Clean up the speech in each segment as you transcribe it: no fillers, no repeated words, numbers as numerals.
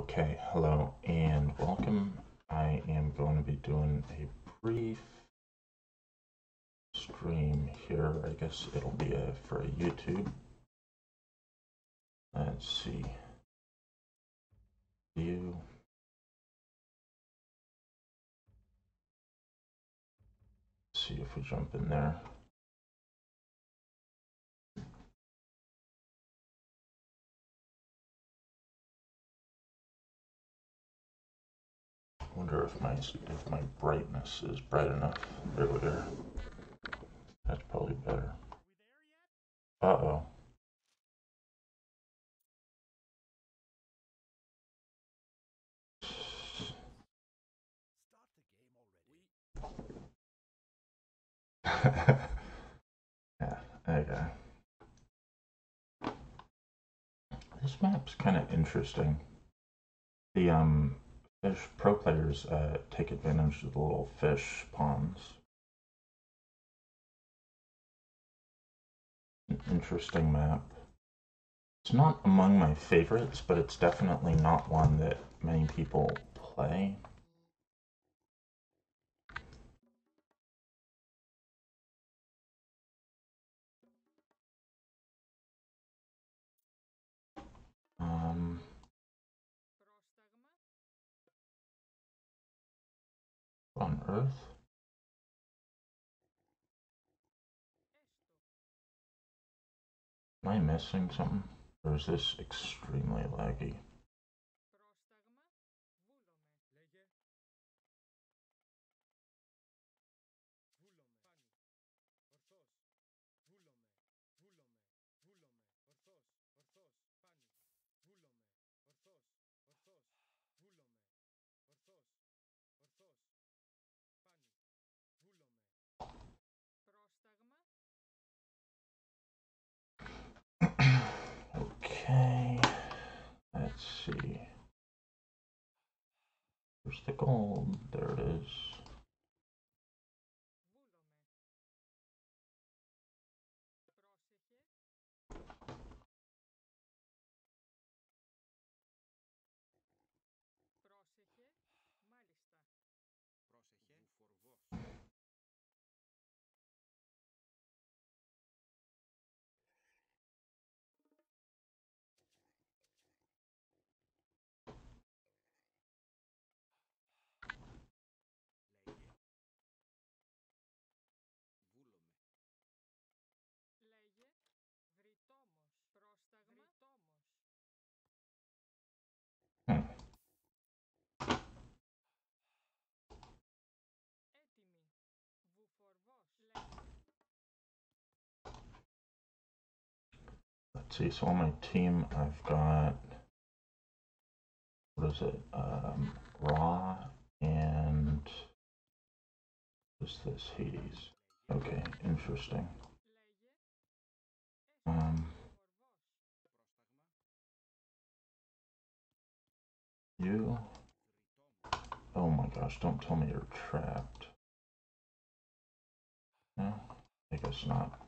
Okay, hello and welcome. I am going to be doing a brief stream here. I guess it'll be for a YouTube. Let's see. View. Let's see if we jump in there. I wonder if my brightness is bright enough. There we go. That's probably better. Uh-oh. Yeah, okay. This map's kind of interesting. The fish pro players take advantage of the little fish ponds. An interesting map. It's not among my favorites, but it's definitely not one that many people play. On Earth? Am I missing something? Or is this extremely laggy? Okay, let's see. Where's the gold? There it is. Let's see, so on my team I've got, what is it, Raw and, what is this, Hades. Okay, interesting. You, oh my gosh, don't tell me you're trapped. No, I guess not.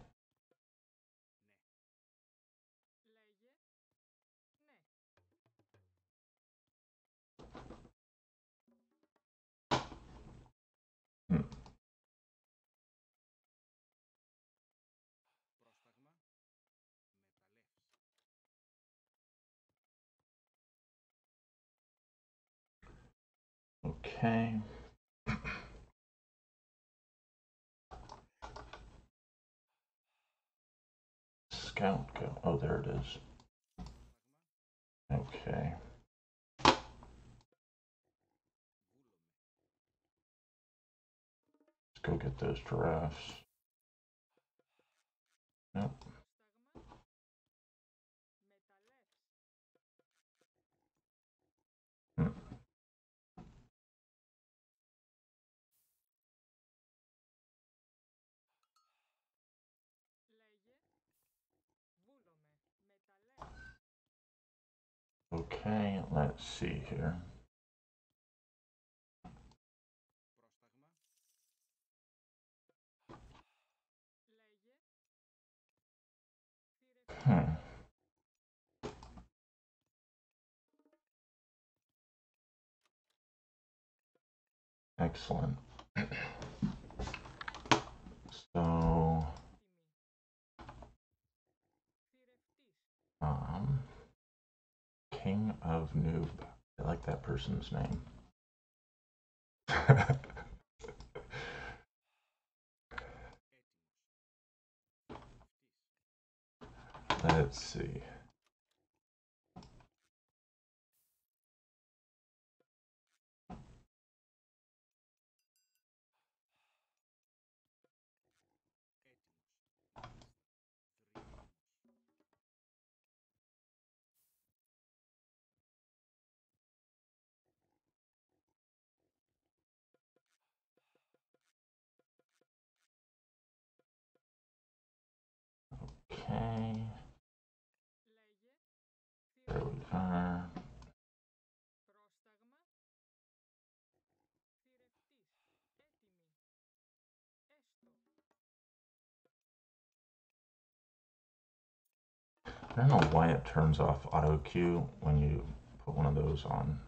Okay. Scout go. Oh, there it is. Okay. Let's go get those giraffes. Nope. Okay, let's see here. Excellent. So, King of Noob. I like that person's name. Let's see. Okay. There we are. I don't know why it turns off auto cue when you put one of those on.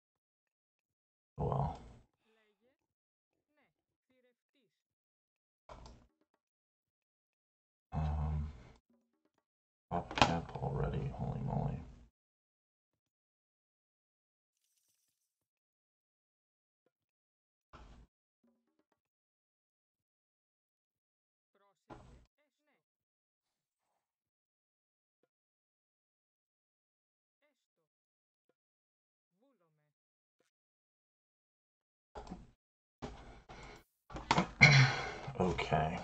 Well. Pop cap already, holy moly. Okay.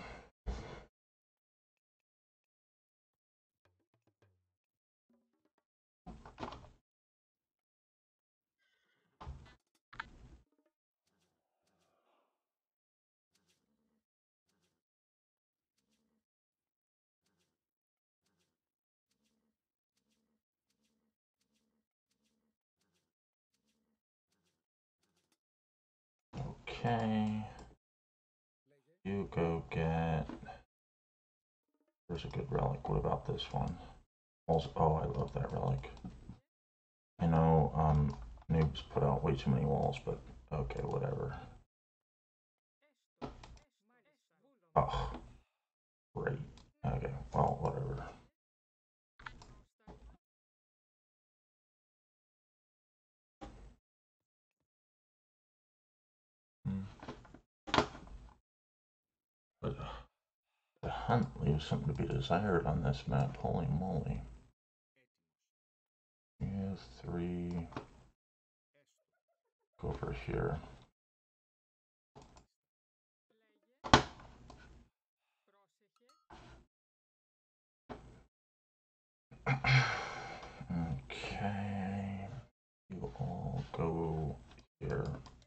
Okay. You go get... There's a good relic. What about this one? Also, oh, I love that relic. I know noobs put out way too many walls, but okay, whatever. Oh, great. Okay, well, whatever. But the hunt leaves something to be desired on this map. Holy moly. Yeah, 3. Go over here. Okay. You all go here.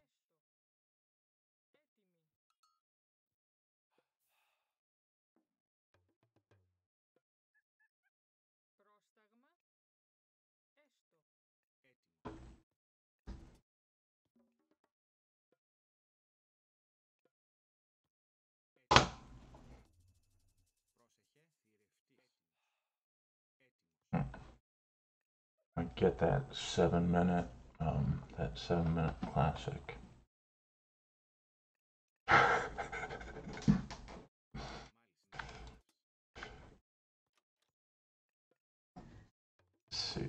I get that 7-minute, that 7-minute classic. Let's see.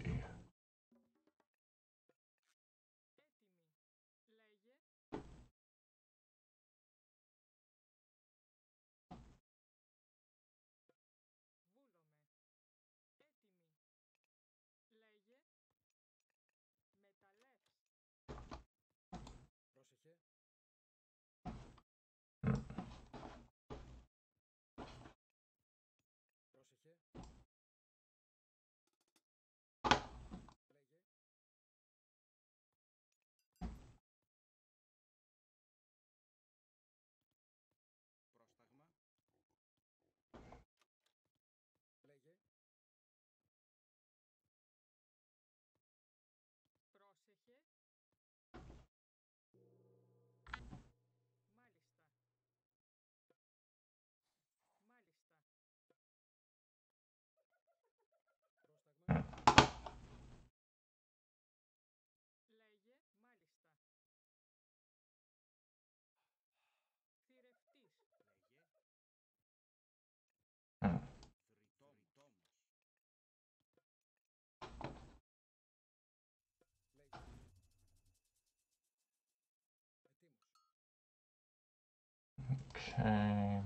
Okay.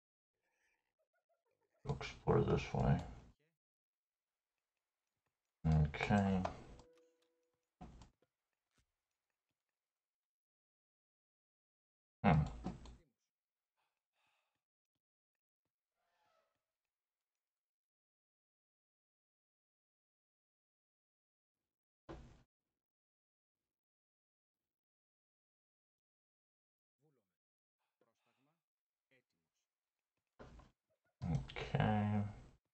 We'll explore this way. Okay. Hmm. Okay.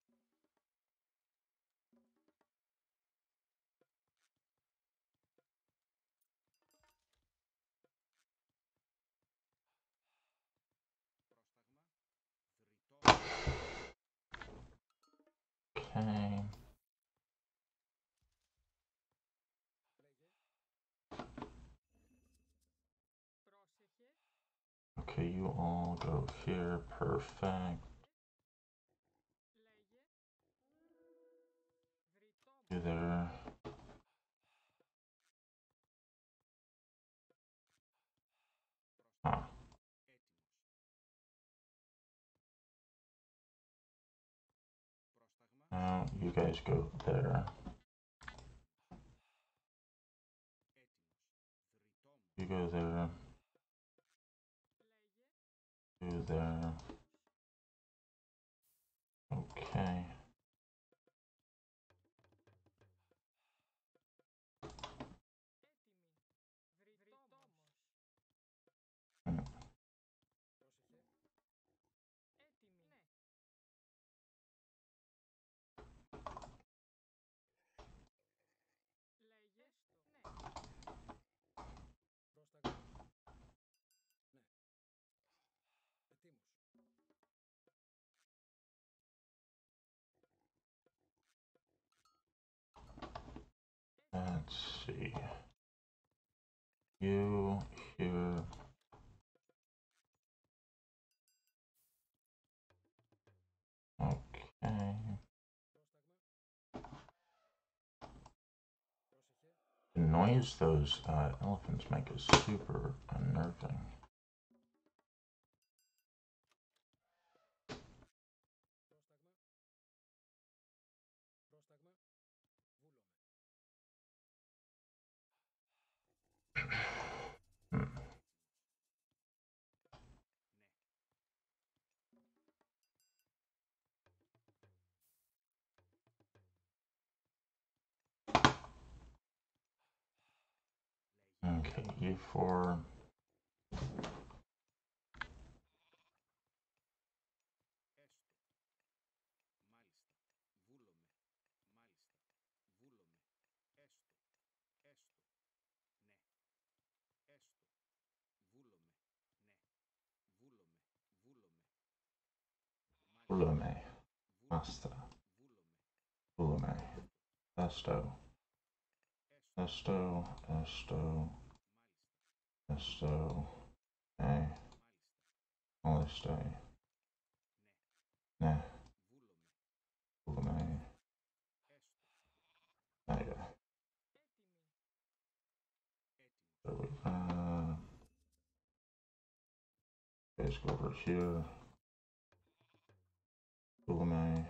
Okay. Okay, you all go here. Perfect. You there. Huh. Now you guys go there. You go there. You there. Okay. Hmm. Let's see. You here. Okay. The noise those elephants make is super unnerving. Hmm. Okay, you four. Volume. Master. Volume. Esto. Esto. Esto. Esto. Eh. Moleste. Ne. Volume. There you go. So we guys go over here. Volume.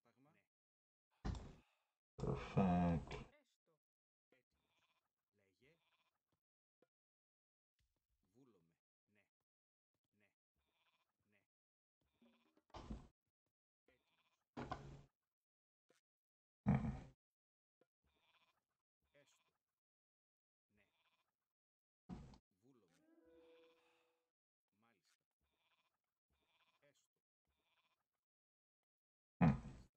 Perfect. Hmm. Hmm.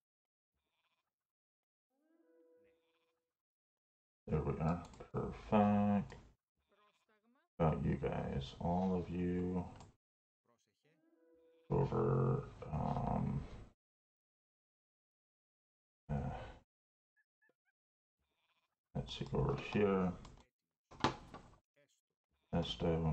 There we are. Perfect. About you guys, all of you over. Uh, let's see, go over here. Esto.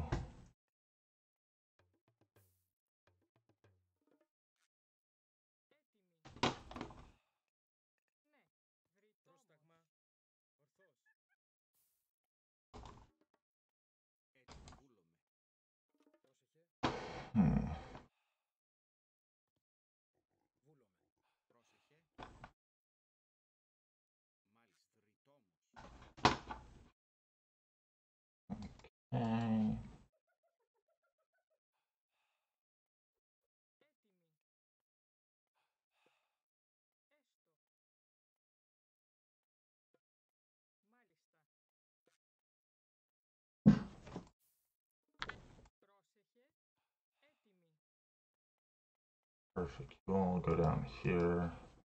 Hmm. Okay. Perfect. You all go down here.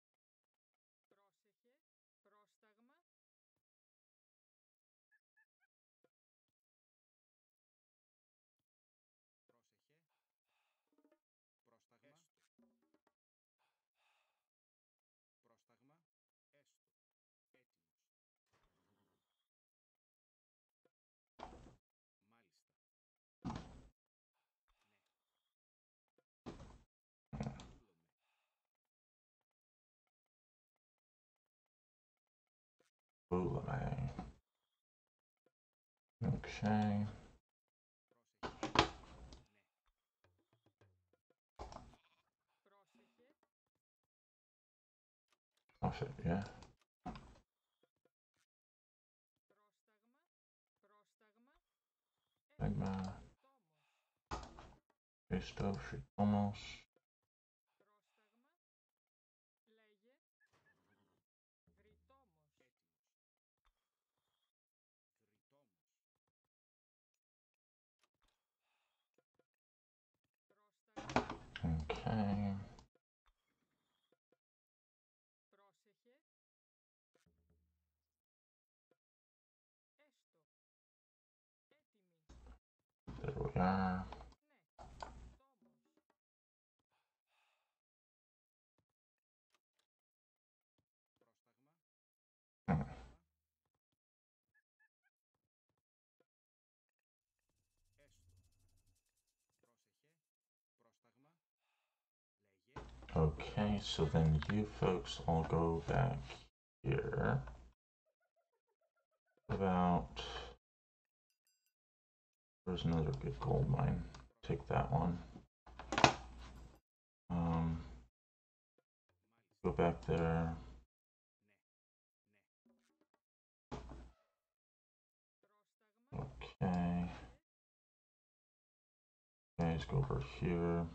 Boulame. Okay. Off it, yeah. Magma. Esto, Shitomos. Okay. There we are. Okay, so then you folks all go back here. About... There's another good gold mine. Take that one. Go back there. Okay. Guys, go over here.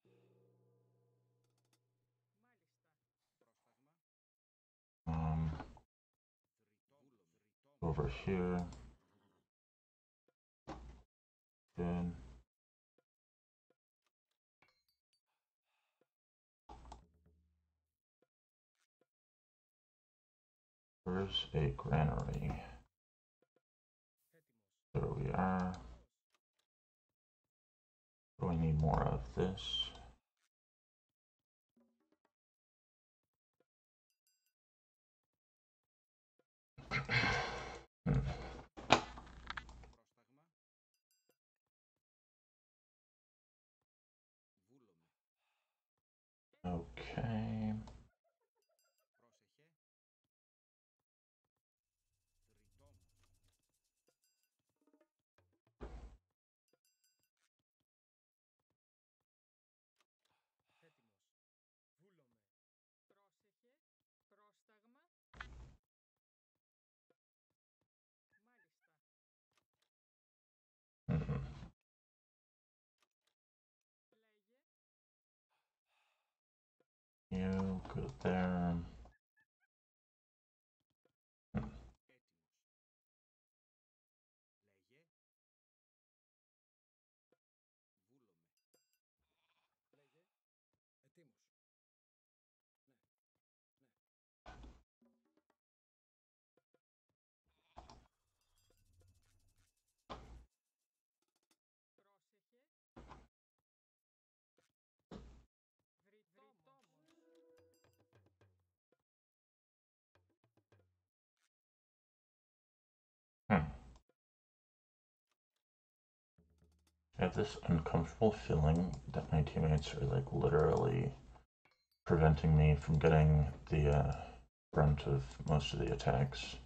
Over here. Good. Where's a granary? There we are. Do I need more of this? Okay. You go there. I have this uncomfortable feeling that my teammates are like literally preventing me from getting the brunt of most of the attacks.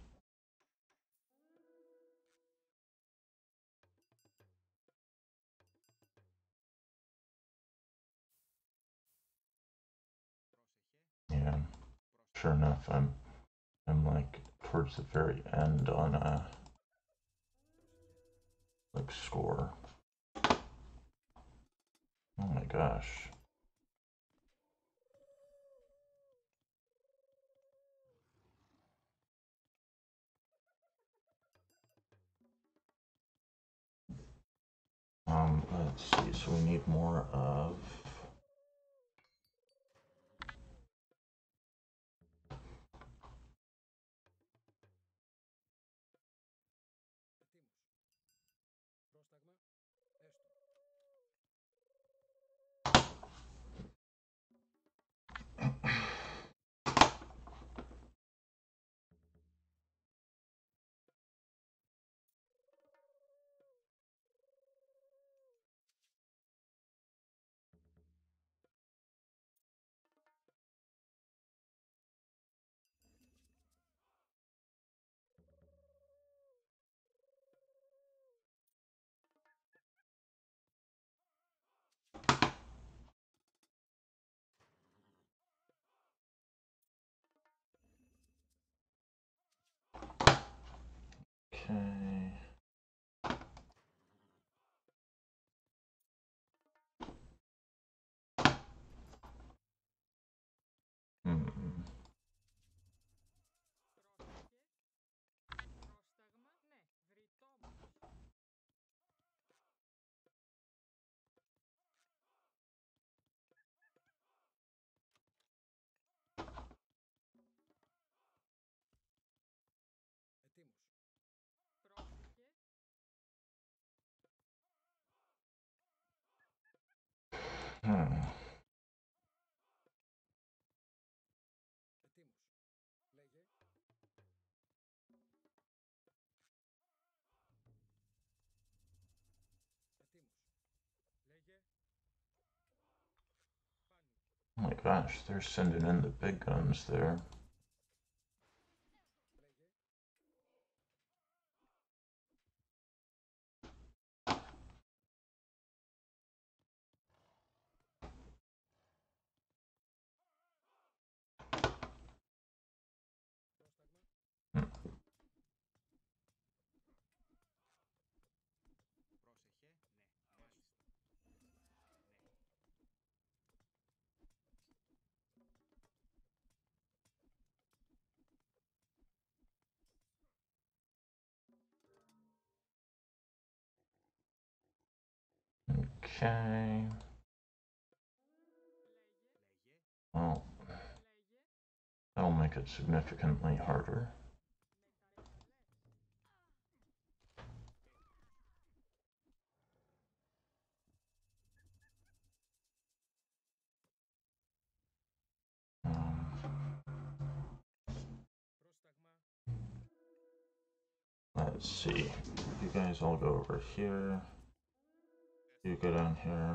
Yeah, sure enough, I'm like towards the very end on like perfect score. Oh my gosh. Let's see, so we need more of okay. Hmm. Hmm. Oh my gosh, they're sending in the big guns there. Hmm. Okay. Well, that'll make it significantly harder. Let's see. You guys all go over here. You go down here.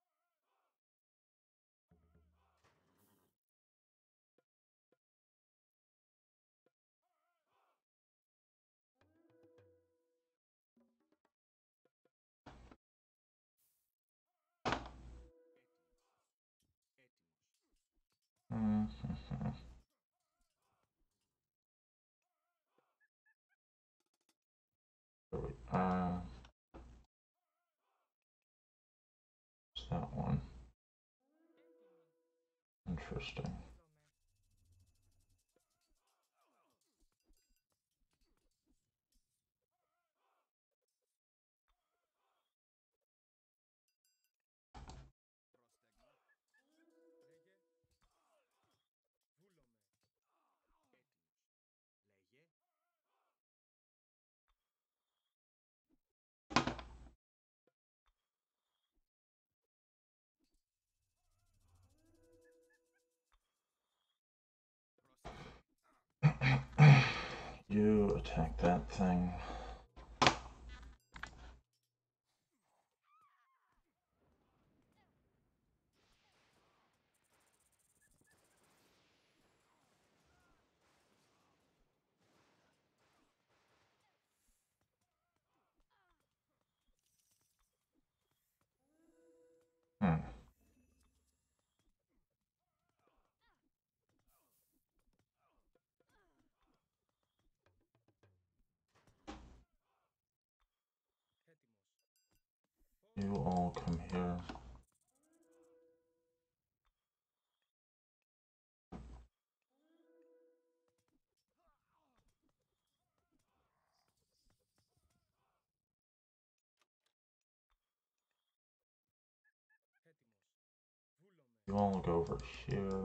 There we are. What's that one? Interesting. You attack that thing. Hmm. You all come here. You all look over here.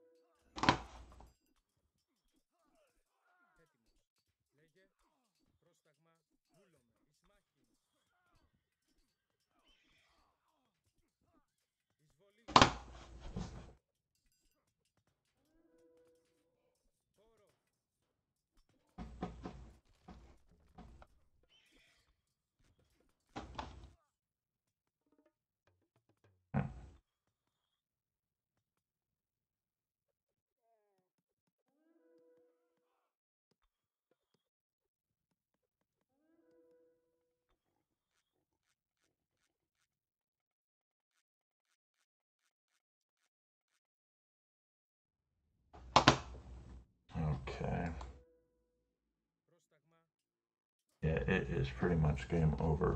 Okay. Yeah, it is pretty much game over.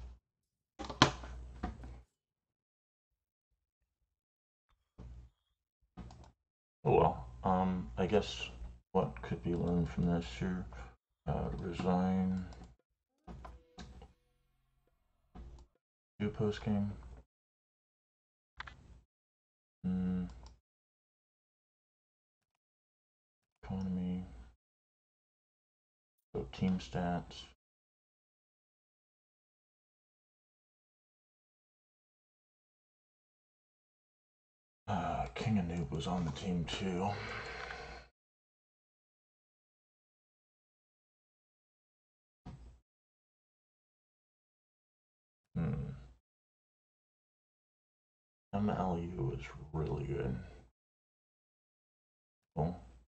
Oh well. I guess what could be learned from this here? Resign. Do post game. Economy. So team stats. King of Noob was on the team too. MLU is really good. Well,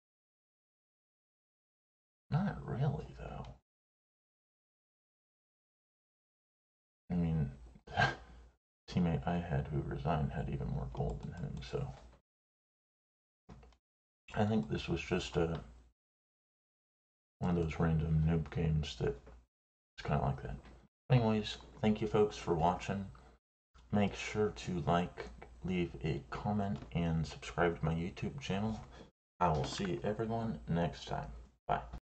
not really though. I mean, teammate I had who resigned had even more gold than him, so I think this was just one of those random noob games that it's kind of like that. Anyways, thank you folks for watching. Make sure to like, leave a comment, and subscribe to my YouTube channel. I will see everyone next time. Bye.